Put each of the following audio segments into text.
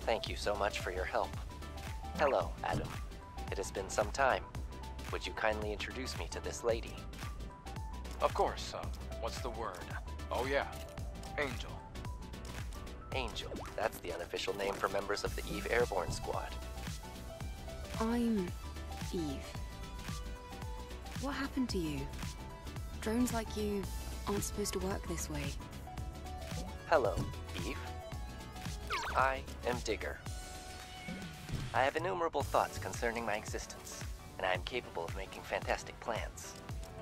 Thank you so much for your help. Hello, Adam. It has been some time. Would you kindly introduce me to this lady? Of course, what's the word? Oh yeah, Angel. Angel. That's the unofficial name for members of the Eve Airborne Squad. I'm Eve. What happened to you? Drones like you aren't supposed to work this way. Hello, Eve. I am Digger. I have innumerable thoughts concerning my existence, and I am capable of making fantastic plans.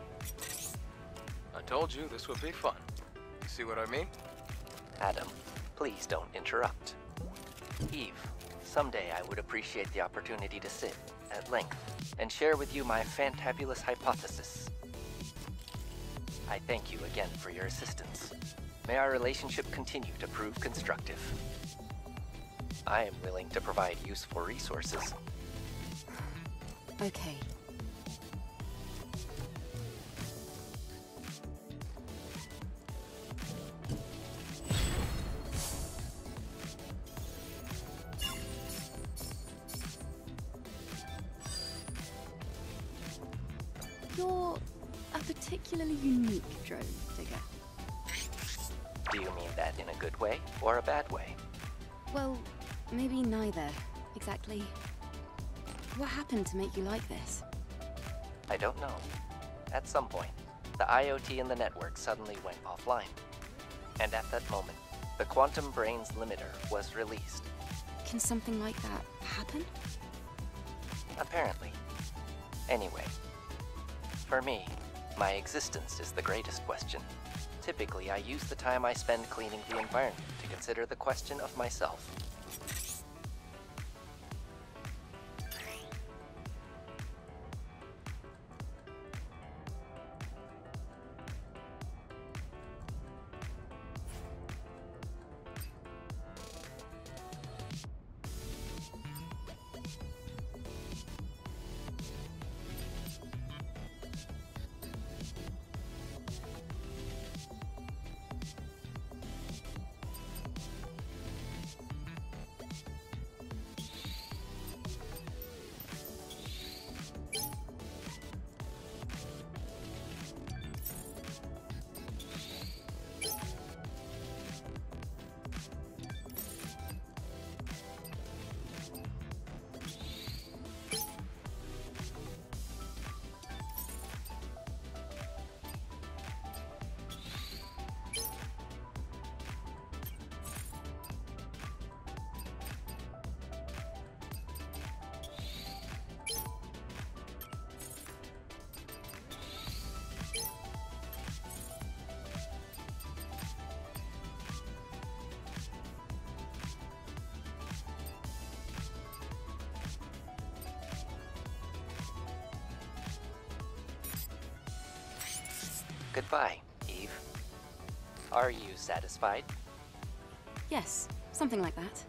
I told you this would be fun. You see what I mean? Adam, please don't interrupt. Eve, someday I would appreciate the opportunity to sit, at length, and share with you my fantabulous hypothesis. I thank you again for your assistance. May our relationship continue to prove constructive. I am willing to provide useful resources. Okay. You're a particularly unique drone, Digger. Do you mean that in a good way or a bad way? Well, maybe neither, exactly. What happened to make you like this? I don't know. At some point, the IoT in the network suddenly went offline. And at that moment, the Quantum Brains limiter was released. Can something like that happen? Apparently. Anyway, for me, my existence is the greatest question. Typically, I use the time I spend cleaning the environment to consider the question of myself. Goodbye, Eve. Are you satisfied? Yes, something like that.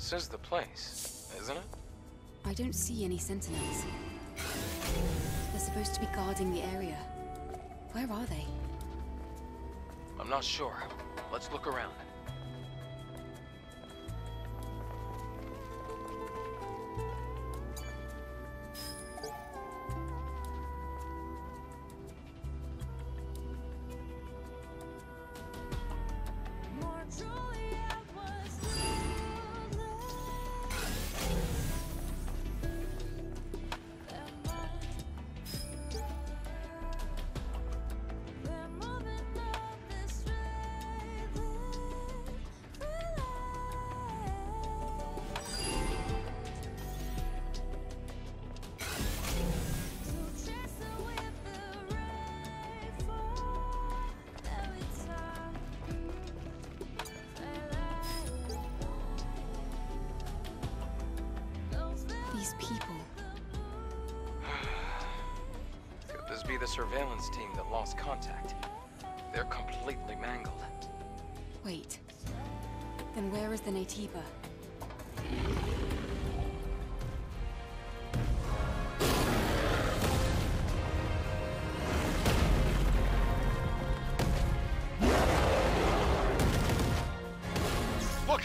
This is the place, isn't it? I don't see any sentinels. They're supposed to be guarding the area. Where are they? I'm not sure. Let's look around. These people. Could this be the surveillance team that lost contact? They're completely mangled. Wait. Then where is the Naytiba? Look!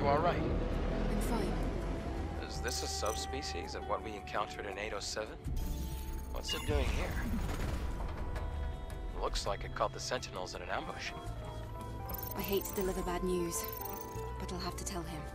you all right? I'm fine. Is this a subspecies of what we encountered in 807? What's it doing here? Looks like it caught the Sentinels in an ambush. I hate to deliver bad news, but I'll have to tell him.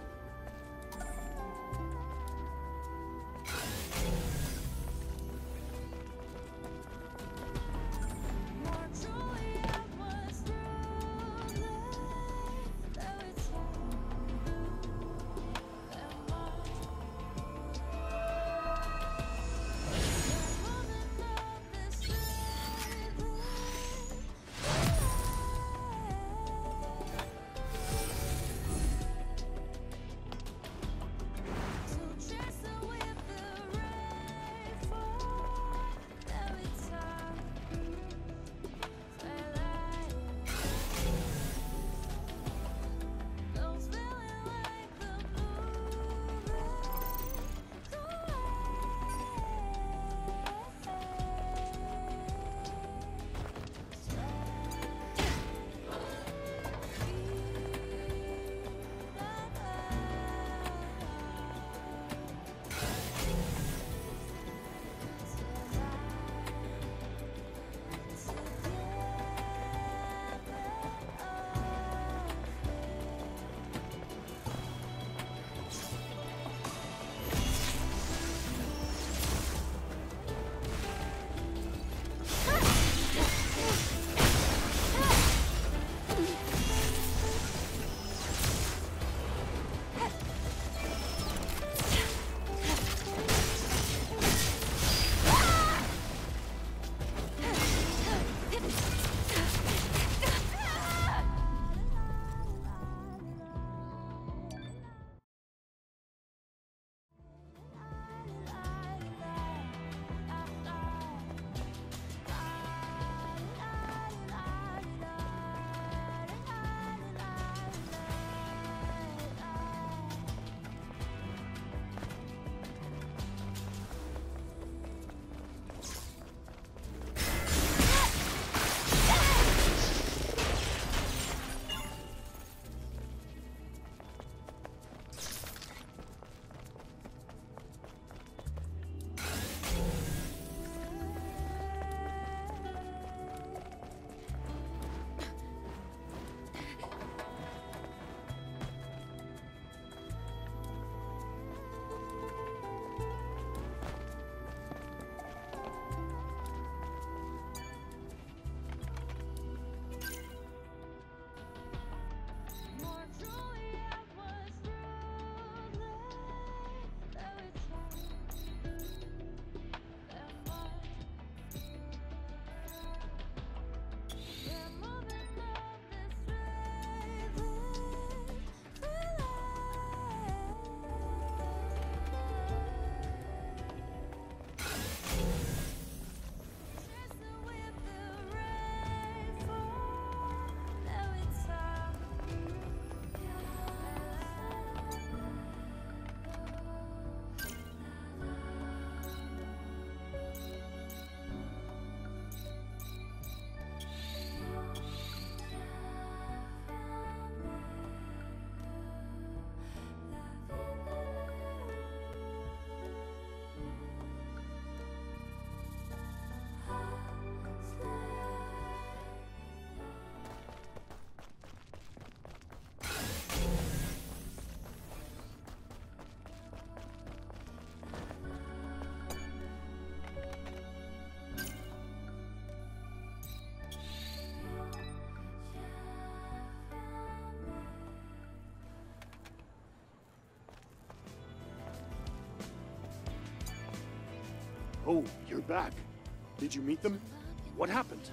Oh, you're back. Did you meet them? What happened?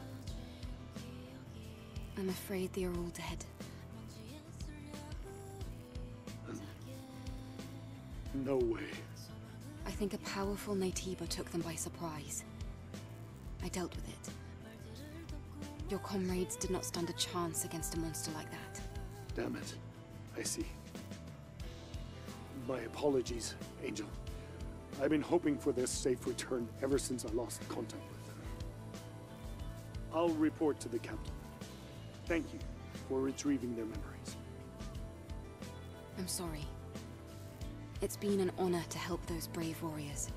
I'm afraid they are all dead. No way. I think a powerful Naytiba took them by surprise. I dealt with it. Your comrades did not stand a chance against a monster like that. Damn it. I see. My apologies, Angel. I've been hoping for their safe return ever since I lost contact with them. I'll report to the captain. Thank you for retrieving their memories. I'm sorry. It's been an honor to help those brave warriors.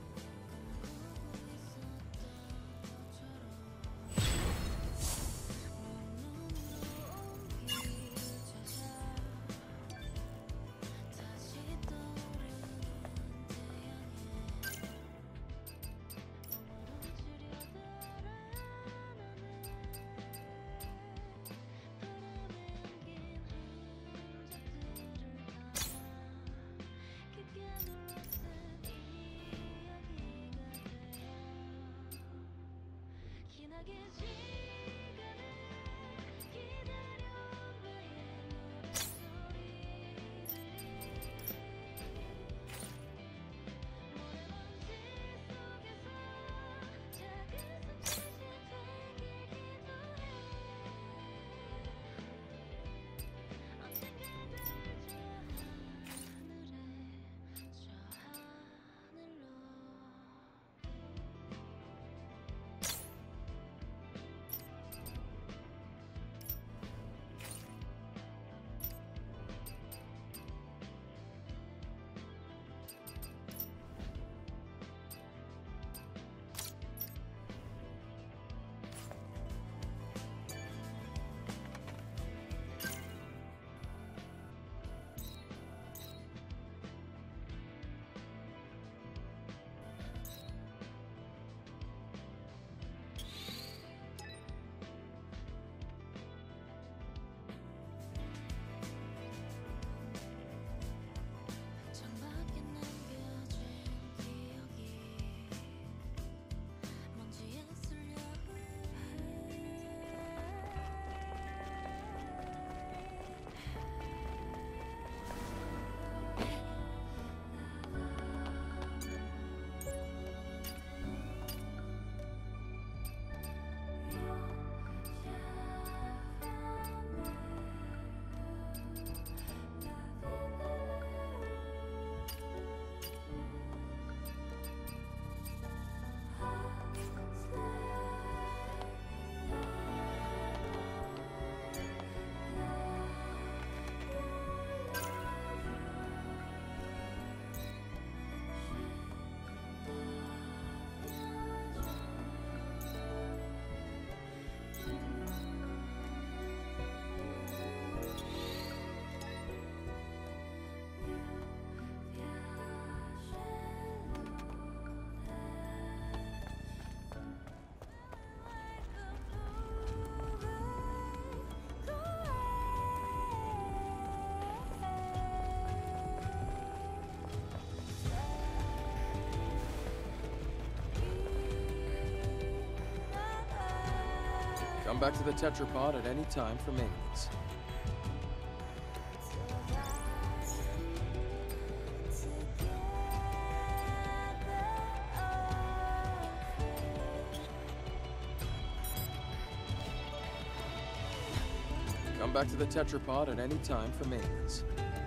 Come back to the tetrapod at any time for maintenance. Come back to the tetrapod at any time for maintenance.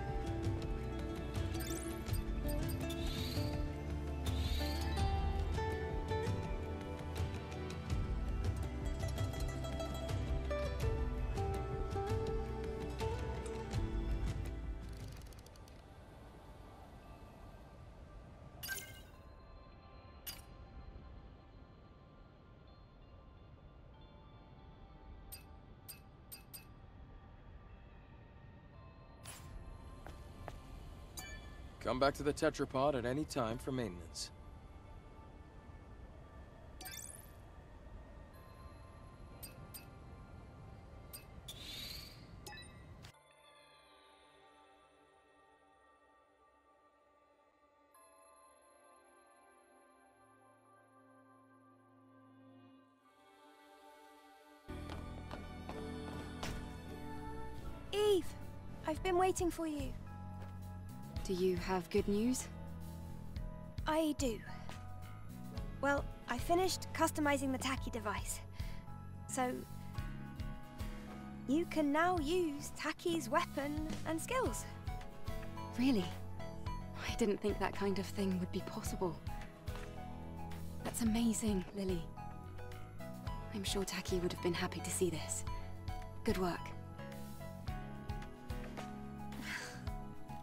Come back to the tetrapod at any time for maintenance. Eve! I've been waiting for you. Do you have good news? I do. Well, I finished customizing the Taki device. So, you can now use Taki's weapon and skills. Really? I didn't think that kind of thing would be possible. That's amazing, Lily. I'm sure Taki would have been happy to see this. Good work.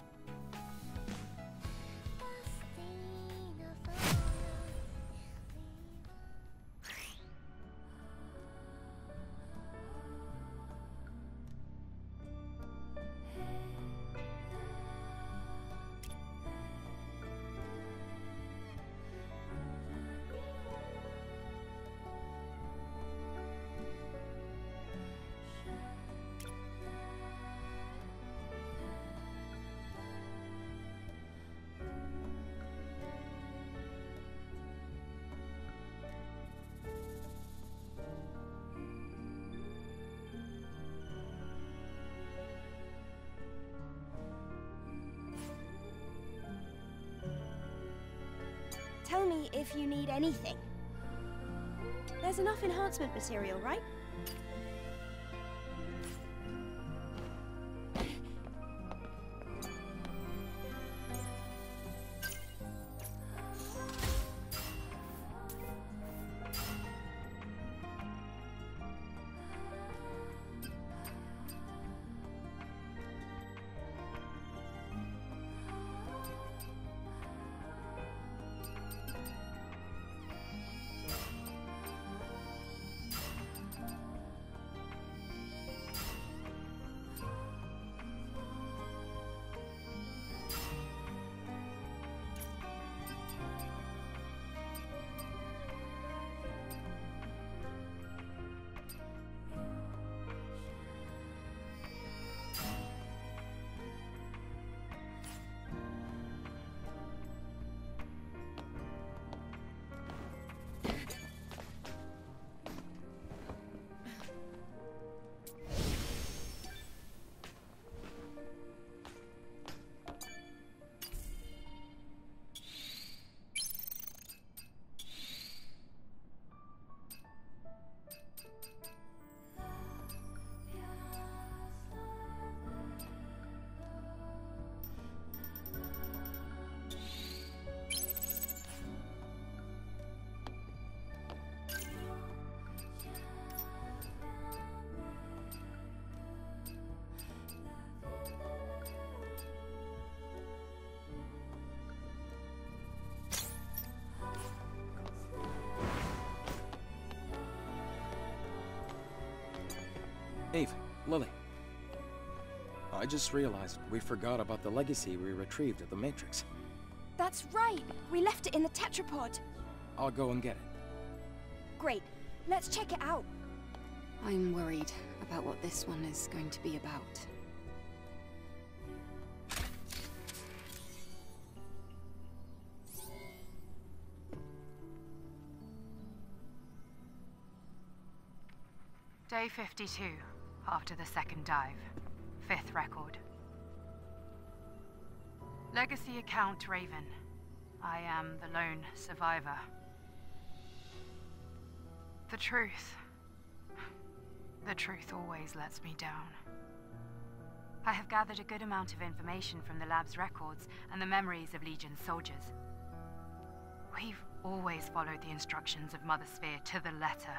if you need anything. There's enough enhancement material, right? Eve, Lily. I just realized we forgot about the legacy we retrieved at the Matrix. That's right! We left it in the tetrapod. I'll go and get it. Great. Let's check it out. I'm worried about what this one is going to be about. Day 52, after the second dive. 5th record. Legacy account Raven. I am the lone survivor. The truth always lets me down. I have gathered a good amount of information from the lab's records and the memories of Legion's soldiers. We've always followed the instructions of Mother Sphere to the letter.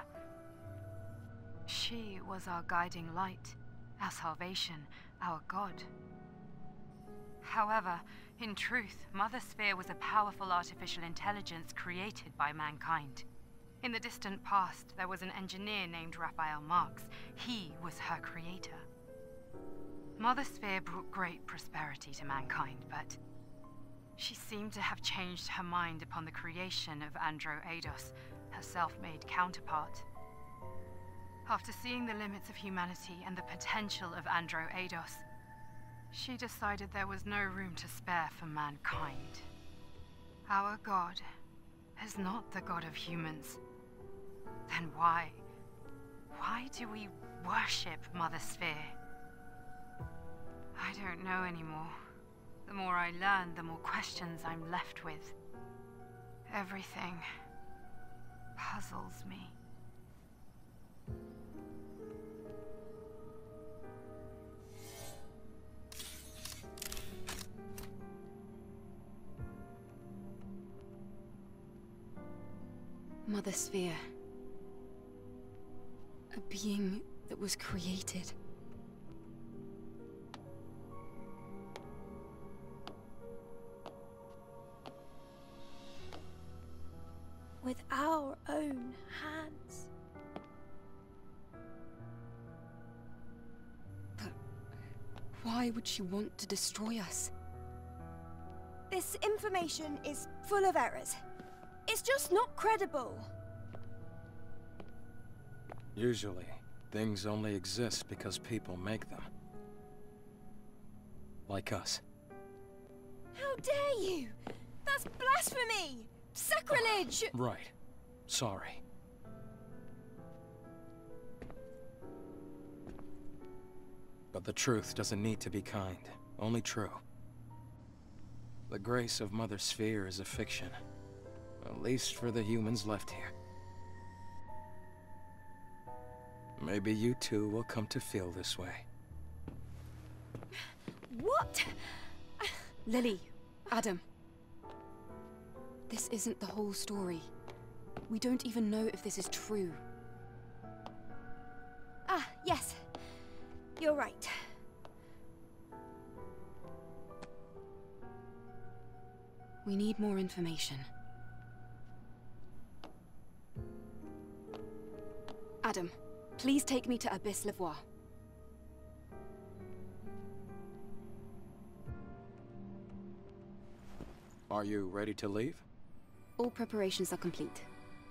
She was our guiding light, our salvation, our God. However, in truth, Mother Sphere was a powerful artificial intelligence created by mankind. In the distant past, there was an engineer named Raphael Marx. He was her creator. Mother Sphere brought great prosperity to mankind, but she seemed to have changed her mind upon the creation of Andro Eidos, her self-made counterpart. After seeing the limits of humanity and the potential of Andro Eidos, she decided there was no room to spare for mankind. Our God is not the God of humans. Then why do we worship Mother Sphere? I don't know anymore. The more I learn, the more questions I'm left with. Everything puzzles me. Mother Sphere. A being that was created. With our own hands. But why would she want to destroy us? This information is full of errors. It's just not credible. Usually, things only exist because people make them. Like us. How dare you? That's blasphemy! Sacrilege! Right. Sorry. But the truth doesn't need to be kind, only true. The grace of Mother Sphere is a fiction. At least for the humans left here. Maybe you too will come to feel this way. What? Lily, Adam. This isn't the whole story. We don't even know if this is true. Ah, yes. You're right. We need more information. Adam, please take me to Abyss Levois. Are you ready to leave? All preparations are complete.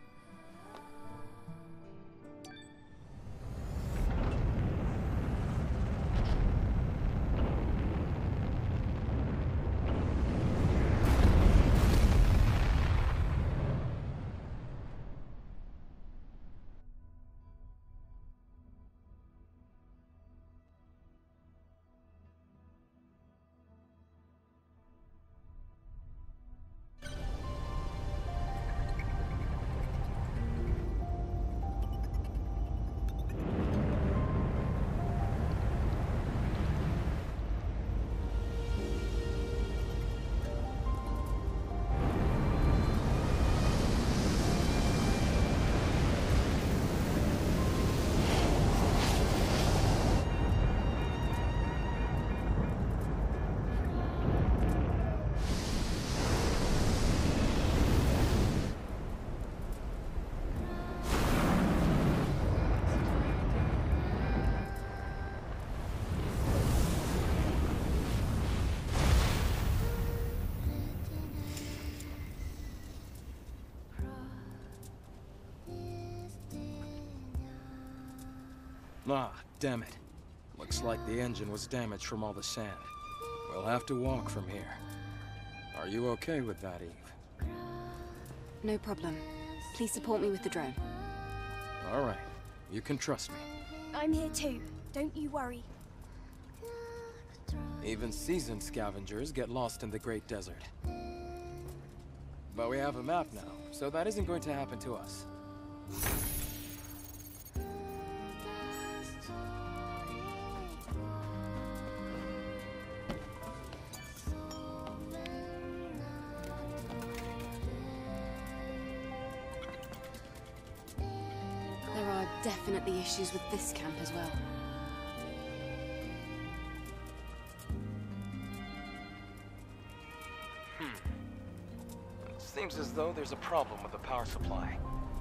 Ah, damn it. Looks like the engine was damaged from all the sand. We'll have to walk from here. Are you okay with that, Eve? No problem. Please support me with the drone. All right. You can trust me. I'm here too. Don't you worry. Even seasoned scavengers get lost in the Great Desert. But we have a map now, so that isn't going to happen to us. There are definitely issues with this camp as well. It seems as though there's a problem with the power supply.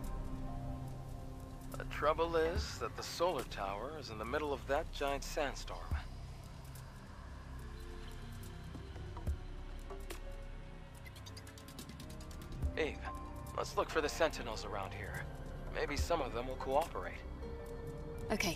The trouble is that the solar tower is in the middle of that giant sandstorm. Eve, let's look for the sentinels around here. Maybe some of them will cooperate. Okay.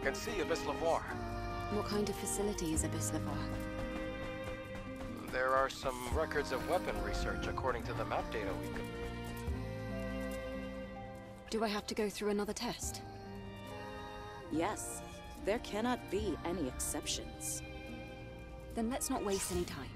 can see Abyss Lavoir. What kind of facility is Abyss Lavoir? There are some records of weapon research according to the map data we could... Do I have to go through another test? Yes. There cannot be any exceptions. Then let's not waste any time.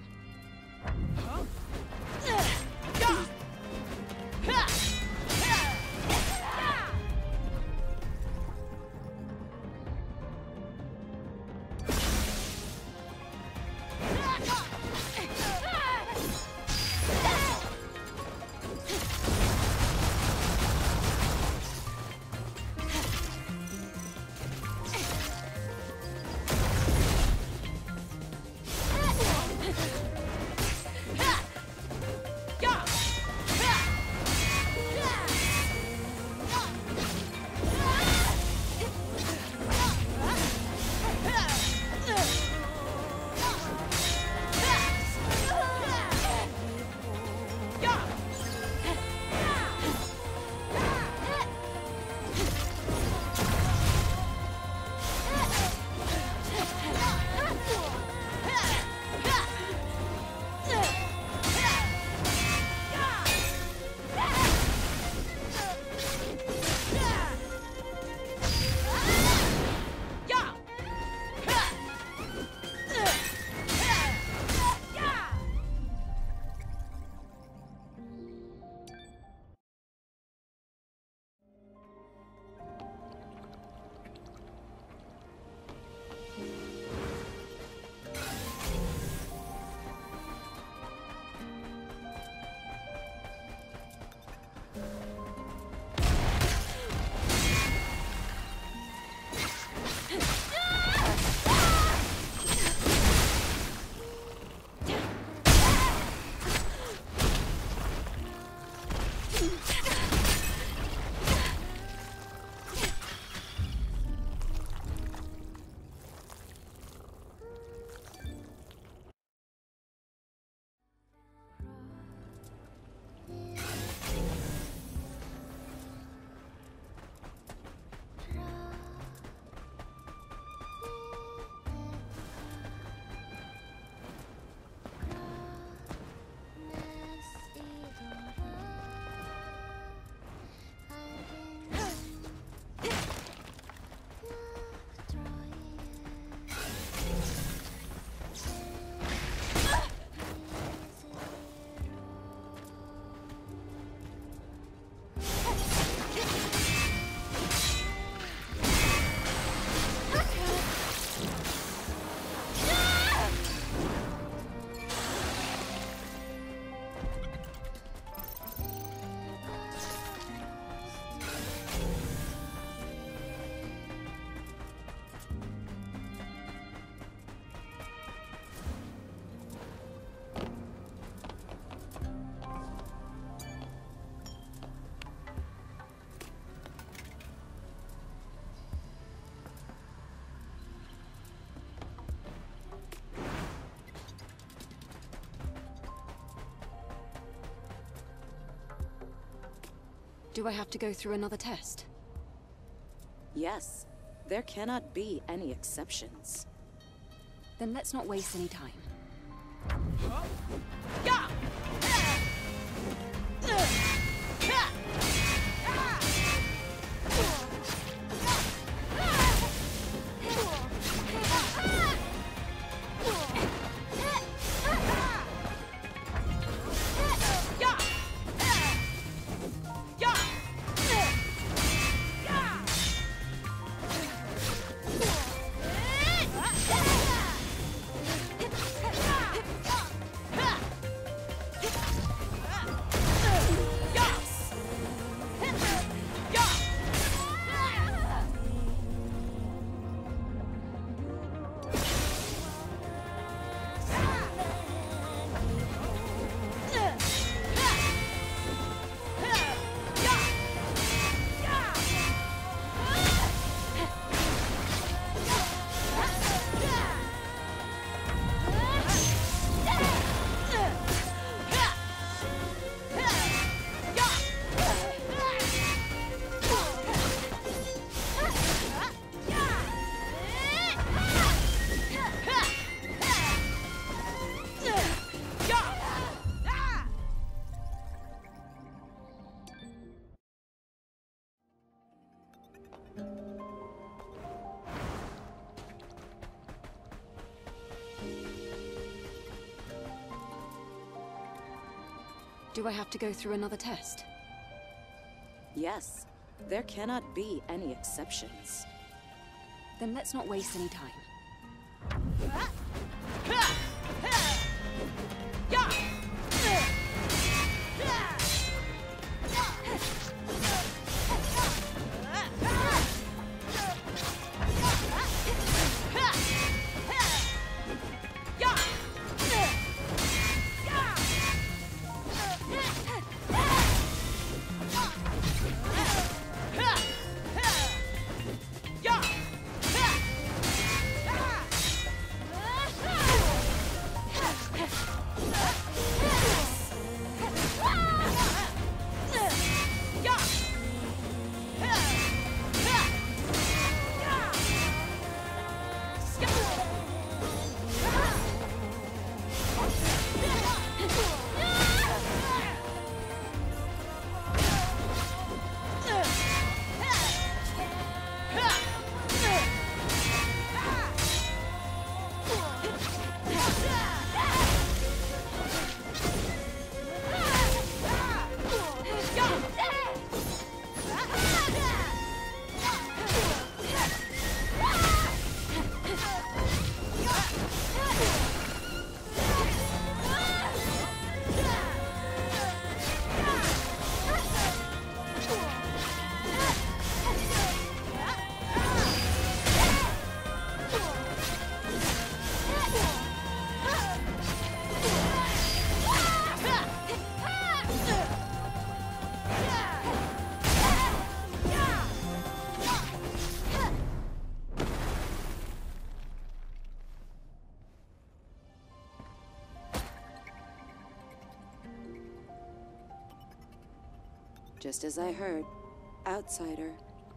Do I have to go through another test? Yes. There cannot be any exceptions. Then let's not waste any time. Do I have to go through another test? Yes, there cannot be any exceptions. Then let's not waste any time. Just as I heard. Outsider.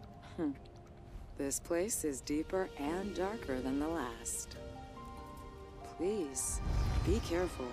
This place is deeper and darker than the last. Please, be careful.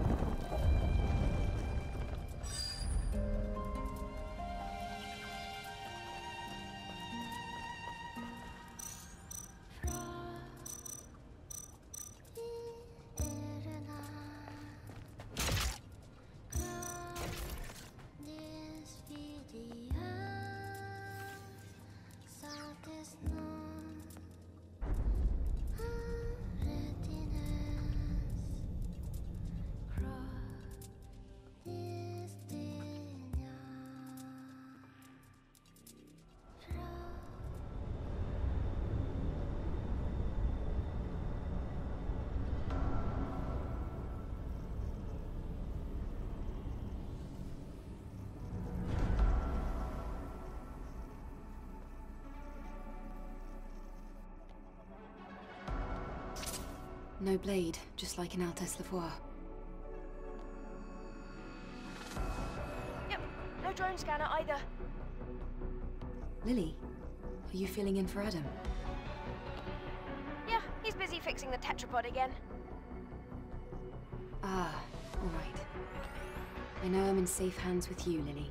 No blade, just like in Altesse Lavoie. Yep, no drone scanner either. Lily, are you filling in for Adam? Yeah, he's busy fixing the tetrapod again. Ah, all right. I know I'm in safe hands with you, Lily.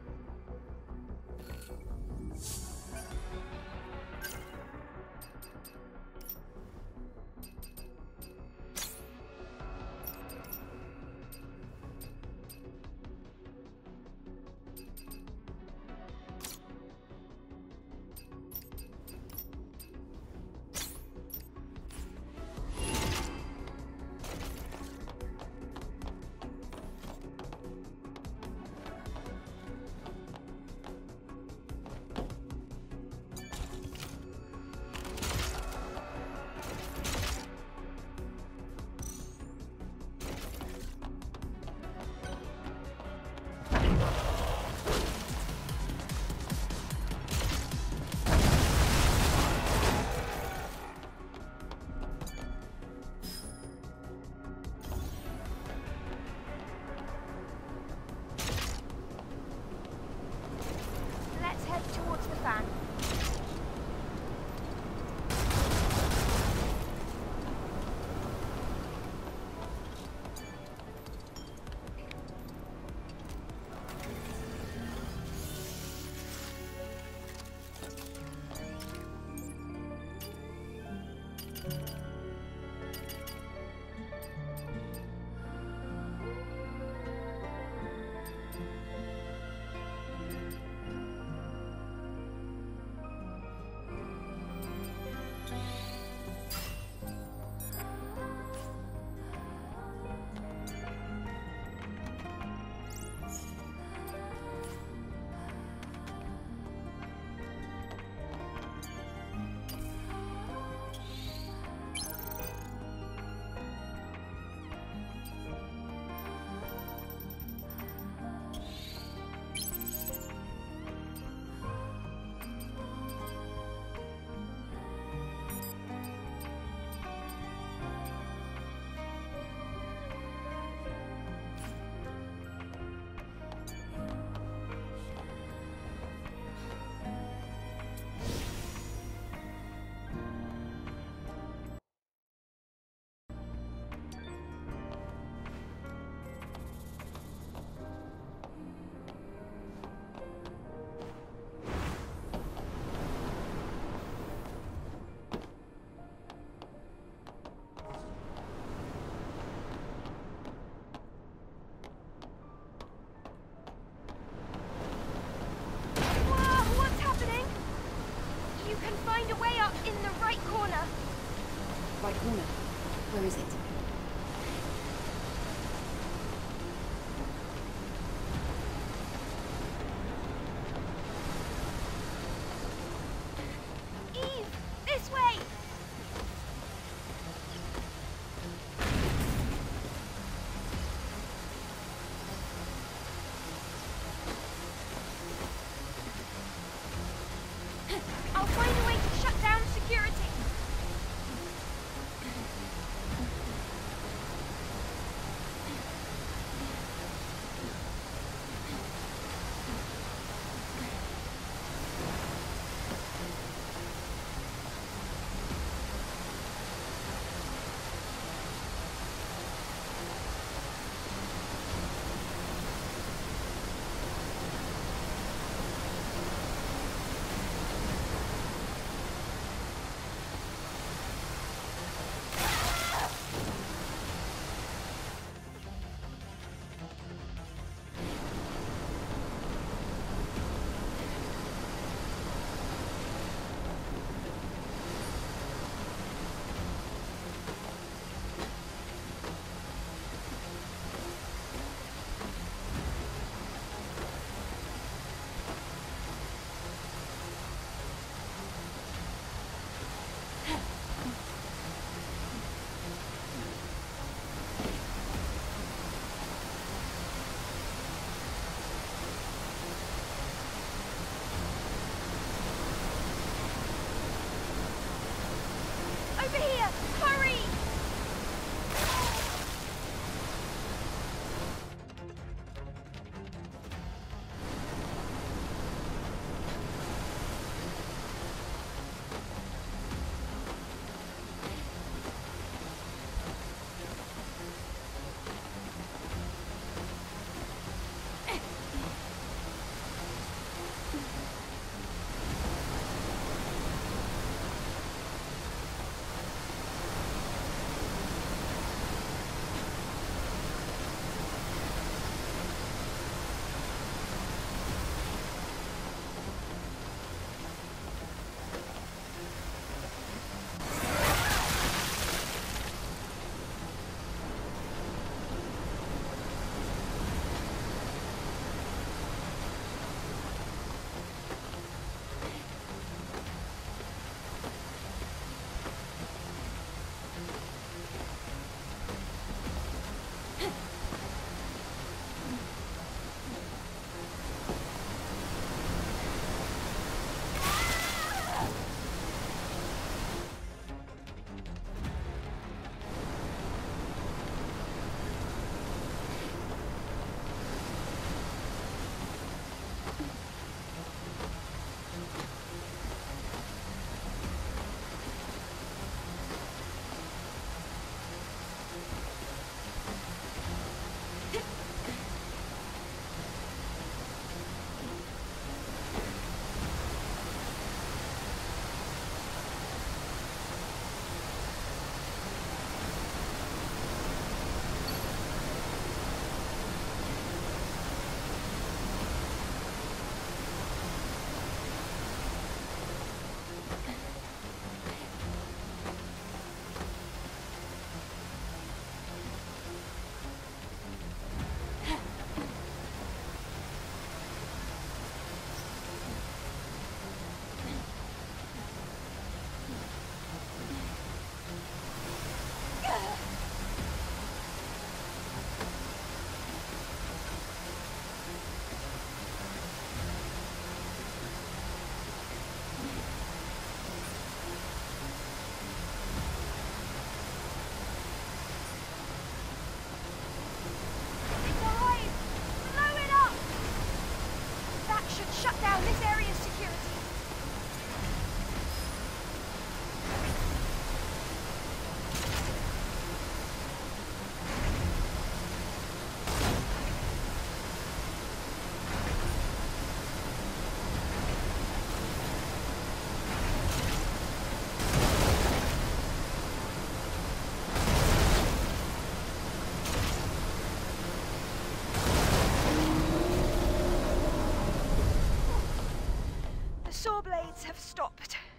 saw blades have stopped.